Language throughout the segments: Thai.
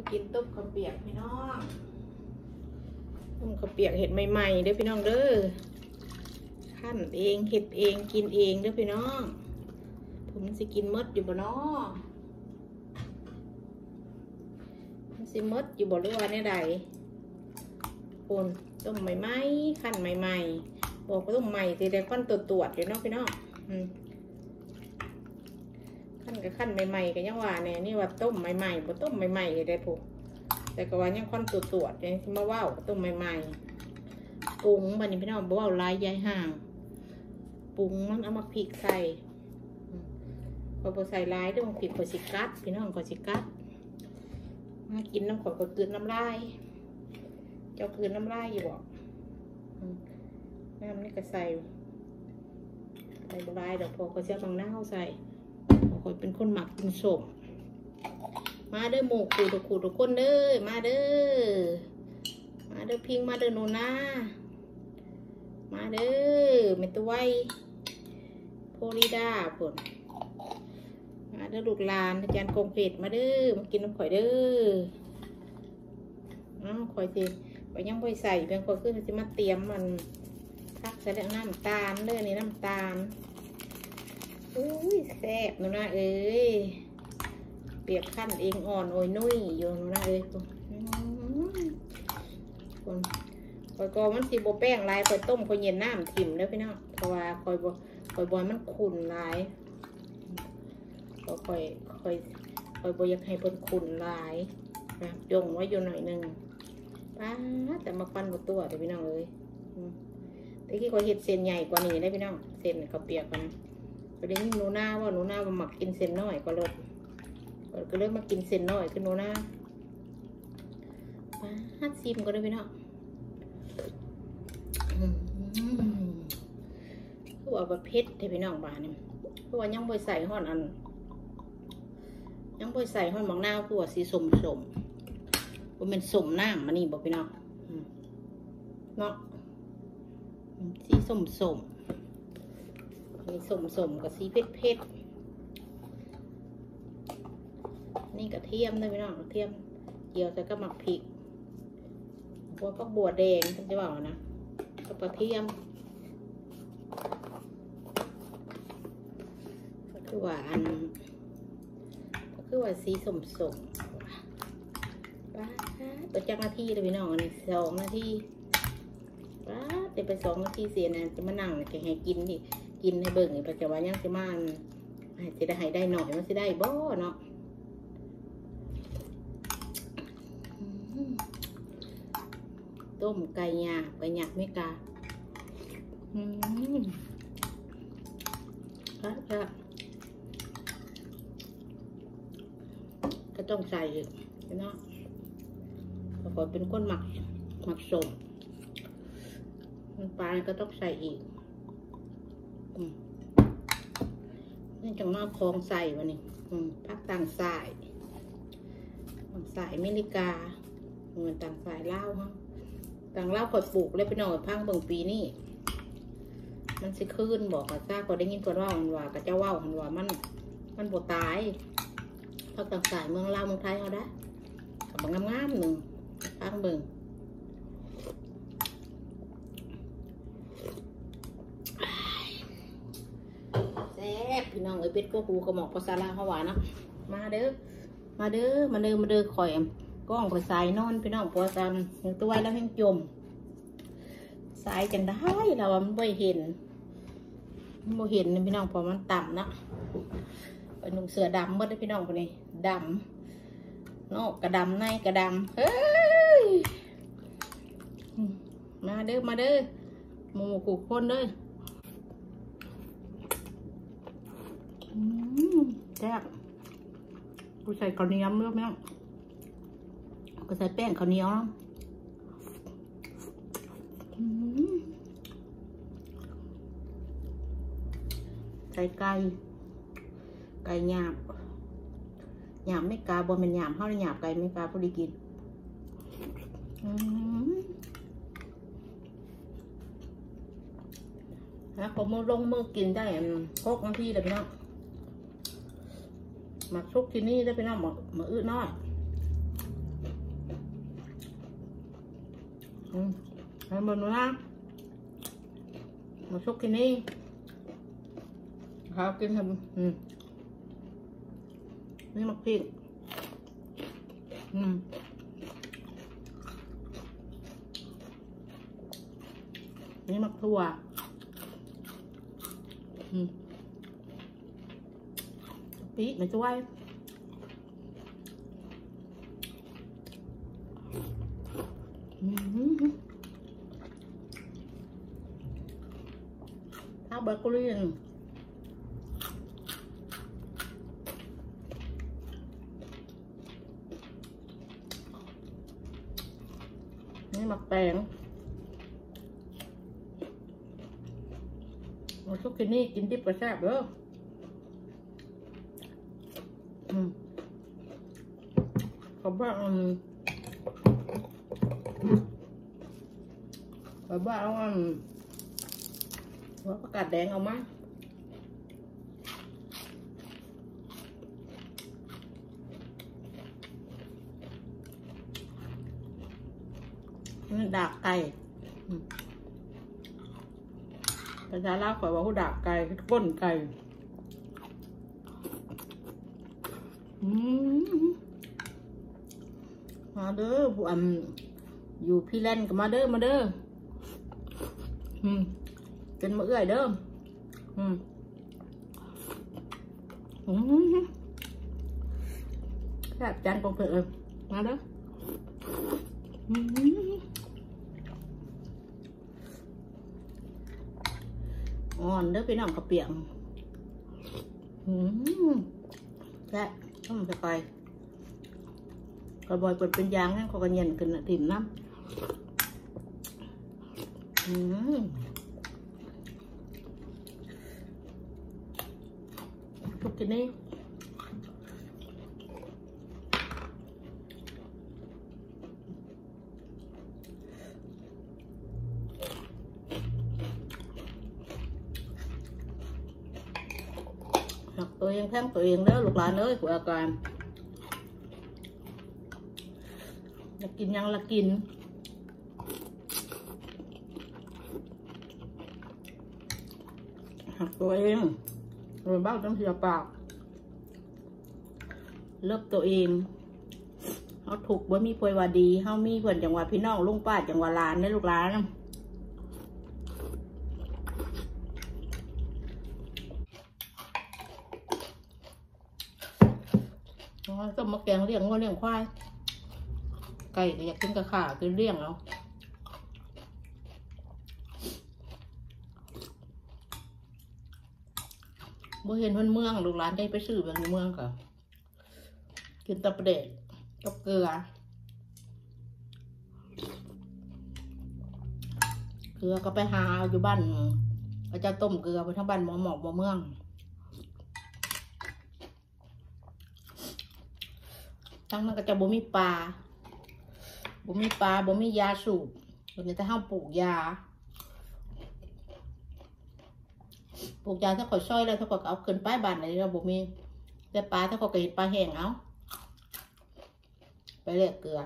กินต้มข้าวเปียกพี่น้องต้มข้าวเปียกเห็ดใหม่ๆเด้อพี่น้องเด้อขั้นเองเห็ดเองกินเองเด้อพี่น้องผมสิกินมดอยู่บ่เนาะมันสิมดอยู่บ่หรือว่าเนี่ยใดคนต้มใหม่ๆขั้นใหม่ๆบอกว่าต้มใหม่ทีเดียวขั้นตรวจอยู่เนาะพี่น้องขั้นกับขั้นใหม่ๆกันยังว่าเนี่ยนี่ว่าต้มใหม่ๆบ่ต้มใหม่ๆได้ปุ๊แต่ก็ว่ายังขั้นตรวจเนี่ยที่มาว่าวต้มใหม่ๆปรุงบัดนี้พี่น้องบ่ว่าวลายใหญ่ห่างปรุงมันเอามาพริกใส่พอใส่ลายด้วยมันพริกขอสิกัดพี่น้องขอสิกัดมากินน้ำขอก็กลืนน้ำลายเจ้ากลืนน้ำลายอยู่บอกน้ำนี่ก็ใส่บลายดอกพอเขาเสียบางหน้าเขาใส่คอยเป็นคนหมักกินสมมาเด้อหมูขูดทุกคนเด้อมาเด้อพิงมาเด้อโนนามาเด้อเมตุไวโพลิดาผลมาเด้อลูกหลานอาจารย์คงเพชรมาเด้อมากินน้ำข่อยเด้อข่อยสิข่อยยังบ่ใส่เพียงข่อยคือสิมาเตรียมมันทักใส่แล้วน้ำตาลเด้อนี่น้ำตาลอุ้ยแซ่บนะเอ้ยเปียกขั้นเองอ่อนโอยนุ่ยอยู่นะเอ้ยคนคอยกอมันสีโบแป้งลายคอยต้มคอยเย็นน้ำถิ่มแล้วพี่น้องเพราะว่าคอยบอยมันขุ่นลายคอยบอยอยากให้เพิ่นขุ่นลายนะยงไว้อยู่หน่อยนึงป้าแต่มาปั้นบนตัวเดี๋ยวพี่น้องเลยแต่ที่คอยเห็ดเส้นใหญ่กว่านี้ได้พี่น้องเส้นเขาเปียกกันประเด็นหนูหน้าว่าหนูหน้ามาหมักกินเส้นน้อยก็เลยก็เริ่มมากินเส้นน้อยขึ้นหนูหน้าฮัดซิมก็ได้พี่น้องคือว่าแบบเผ็ดแต่พี่น้องบ้านนี่คือว่ายังบ่ใส่ห่อนอันยังบ่ใส่ห่อนบางหน้าคือว่าสีสมว่าเป็นสมน้ำมันนี่บอกพี่น้องเนาะสีสมมีสมกับสีเผ็ดนี่กระเทียมด้วยพี่น้องกระเทียมเกี่ยวใส่กระหมักพริกพวกบัวแดงฉันจะบอกนะกระเทียมก็คือว่าสีสมป้าตัวจักนาทีเลยพี่น้องอันนี้2 นาทีป้าจะไป2 นาทีเสียนะจะมานั่งจะให้กินดิกินให้เบิ่งปัจจุบันยังจะมาจะได้ให้ได้หน่อยมันจะได้บ่เนาะต้มไก่หยาบไม่กาก็ต้องใส่เนาะพอเป็นก้นหมักสมมันปลาก็ต้องใส่อีกนี่จังมาคลองใส่วันนี้พักต่างสายอเมริกาเหมือนต่างสายเล่าฮะต่างเล่าคอยปลูกเลยไปหน่อยพังบางปีนี่มันสิขึ้นบอกกับซ่าก็ได้ยินก่อนว่ามันว่ากับเจ้าว่ามันว่ามันบวตายพักต่างสายเมืองลาวเมืองไทยเอาได้กับบางงามหนึ่งพังเบิ่งพี่น้องเป็ดก็หูกระหมอกภาษาลาวเขาหวานนะมาเด้อข่อยก้องข่อยสายนอนพี่น้องปวดซ้ำตัวแล้วแห้งจมสายจังได้เรามันไม่เห็นพี่น้องพอมันต่ำนะไปนุ่งเสือดำเมื่อได้พี่น้องคนนี้ดำนอกกระดำในกระดำเฮ้ยมาเด้อหมูกูคนเด้อแซ่บกูใส่ข้าวเหนียวเมื่อไหร่ก็ใส่แป้งข้าวเหนียวใส่ไก่หยาบไม่กาบอเป็นหยาบเขาเลยหยาบไก่ไม่กาพอดีกินนะผมลงมือกินได้6 นาทีเลยพี่น้องมาซุกที่นี่ได้พี่น้องมาอื้อน้อย มให้หมดนะมาชุกกินนี่ครับกินทำนี่มักพริกนี่มักถั่วปีมาช่วยข้าวเบเกอรี่นี่มักแตงมาชุกกินนี่กินดิบกระแซบเด้อขอบคุณว่าเอาหัวประกาศแดงเอามาดากไก่ภาษาลาวขอว่าเขาดากไก่ก้นไก่มาเด้อบุญอยู่พี่เล่นกับมาเด้อเป็นมะเอื้อยเด้อแซ่บจันกองเผือกมาเด้ออ่อนเด้อพี่น้องกระเปียงแซ่บต้องจะไปกระบอยเปิดเป็นยางให้เขากระเย็นขึ้นถิ่มน้ำทุกทีนี้ตัวเองแท้งตัวเองแล้วลูกหลานเอ้ยกูอาการอยากกินยังละกินหักตัวเองเลยบ้าต้องเสียปากเลิกตัวเองเขาถูกว่ามีพวยว่าดีเขามีเพื่อนจังหวัดพี่น้องลุงป้าจังหวัดลานในลูกหลานต้มมะแกงเลี้ยงวัวเลี้ยงควายไก่ก็อยากกินกระข่ากินเลี้ยงเอาบ่เห็นคนเมืองลูกหลานได้ไปซื้อแบบในเมืองก็กินตะเปรดกับเกลือก็ไปหาอยู่บ้านอาจารย์ต้มเกลือไปทั้งบ้านหมอเมืองทั้งนั้นก็จะบ่มีปลาบ่มียาสูบตัวนี้ถ้าห้ามปลูกยาถ้าขอช่อยแล้วถ้าขอเอาขึ้นป้ายบ้านอะไรเราบ่มีแต่ปลาถ้าขอเกิดปลาแห้งเอาไปเรียกเกลือ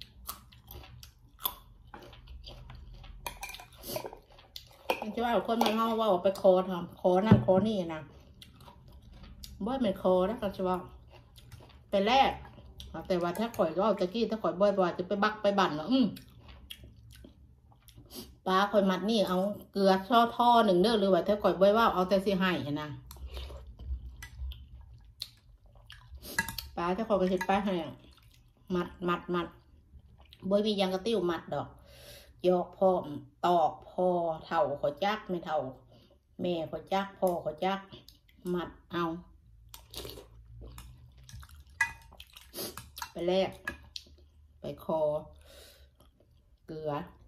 มันจะว่าคนมาเล่าว่าไปคอทำคอนั่นคอนี่นะบ่ไม่คอนะก็จะว่าไปแรกแต่ว่าถ้าข่อยก็เอาตะกี้ถ้าข่อยบ่อยๆจะไปบักไปบั่นเนาะปลาข่อยมัดนี่เอาเกลือท่อหนึ่งเด้อหรือว่าถ้าข่อยบ่อยว่าเอาแต่สิให้นะปลาถ้าข่อยก็เห็ดปลาแห้งมัดบ่มียังกระติ้วมัดดอกยอกพอตอกพอเท่าข่อยจักไม่เท่าแม่ข่อยจักพ่อข่อยจักมัดเอาไปแรกไปคอเกลือ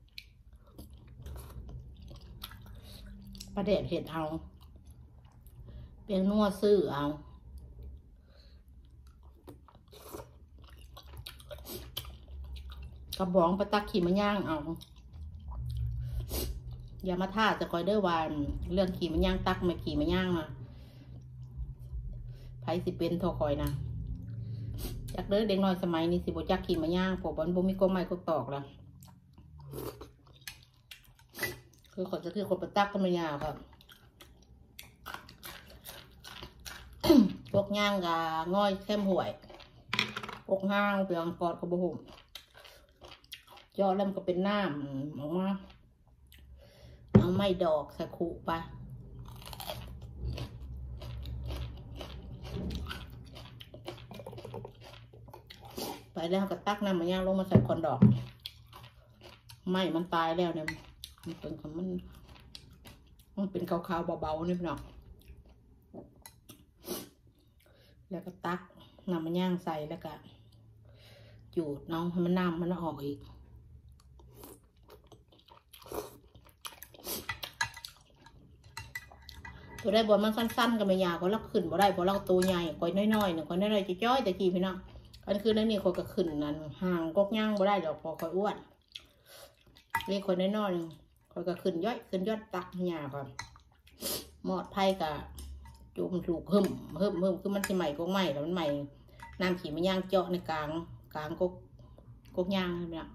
ประเด็ดเห็ดเอาเป็นนัวซื้อเอากระบองไปตักขี่มะย่างเอาอย่ามาท่าจะคอยเด้อวานเรื่องขี่มะย่างตักไม่ขี่มะย่างมาไผสิเป็นโทรคอยนะจากเด้อเด็กน้อยสมัยนี้สิบ่จักขี่มาย่างพวกบอลบ่มีกงไม้กตอกละคือคนจะคือคนไปตักก็ไม่ยากครับ พวกย่างกับง่อยเข้มห่วยพวกห้างเปลืองกอดกระบุ่มยอดแล้วมันก็เป็นน้ำออกมาเอาไม้ดอกใส่ขู่ไปแล้วก็ตักน้ำมันย่างลงมาใส่คอนดอกไม้มันตายแล้วเนี่ยมันเป็นคำมันเป็นขาวๆเบาๆนี่พี่น้องแล้วก็ตักน้ำมันย่างใส่แล้วก็จูดน้องให้มันน้ำมันออกอีกตัวได้บอลมันสั้นๆกับไม่ยาวเพราะเราขึ้นบ่ได้เพราะเราตัวใหญ่คอยน้อยๆหนึ่งคอยน้อยๆจะจ้อยแต่กี่พี่น้องอันคือนั่นนี่คอยก็ขึ้นนั่นห่างกกย่างบ่ได้ดอกพอคอยอ้วนเรียกคอยน้อยๆคอยก็ขึ้นย่อยขึ้นยอดตักหยาก่อนหมอดไผ่กับจุ่มถูกหึมคือมันจะใหม่กกใหม่แล้วมันใหม่น้ำขี่มันย่างเจาะในกลางกกย่างเนี่ย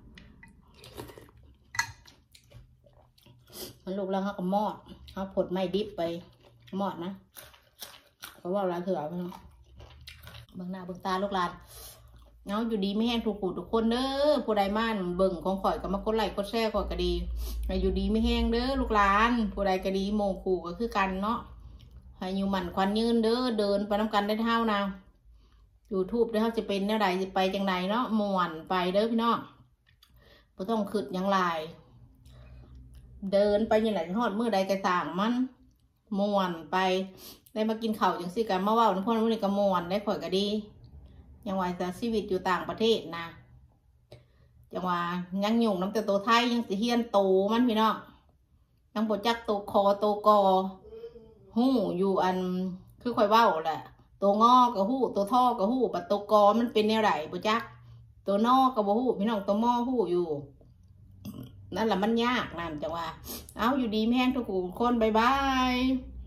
มันลูกแล้วเขาก็มอดเขาผดไม้ดิบไปมอดนะเพราะว่าร้านเถื่อนเนาะเบิ่งหน้าเบิ่งตาลูกหลานเนาะอยู่ดีไม่แห้งทุกคนเด้อผู้ใดม่านเบิ่งของข่อยก็มากดไลค์กดแชร์ข่อยก็ดีอยู่ดีไม่แห้งเด้อลูกหลานผู้ใดก็ดีโมขู่ก็คือกันเนาะให้อยู่หมั่นควันยืนเด้อเดินไปน้ำกันได้เท่านะYouTubeเด้อเขาจะเป็นแนวใดจะไปจังใดเนาะม่วนไปเด้อพี่น้องบ่ต้องขึ้นยังไรเดินไปยังไงทอดมือใดกระสางมันม่วนไปได้มากินข้าวจังสิกันมาว่าน้ำพ่อน้ำนี่ก็ม่วนได้ข่อยก็ดียังว่าจะชีวิตอยู่ต่างประเทศนะยังว่ายังยุ่งน้ำแต่ตัวไทยยังสิเฮียนโตมันพี่น้องยังบ่จักตัวคอตัวกอหู้อยู่อันคือข่อยเว้าแหละตัวงอกับหู้ตัวท่อกับหู้ปัดตัวกอมันเป็นแนวไหนบ่จักตัวนอกับบ่หู้พี่น้องตัวมอหู้อยู่นั่นแหละมันยากนั่นจังว่าเอาอยู่ดีแม่งทุกคนบายบาย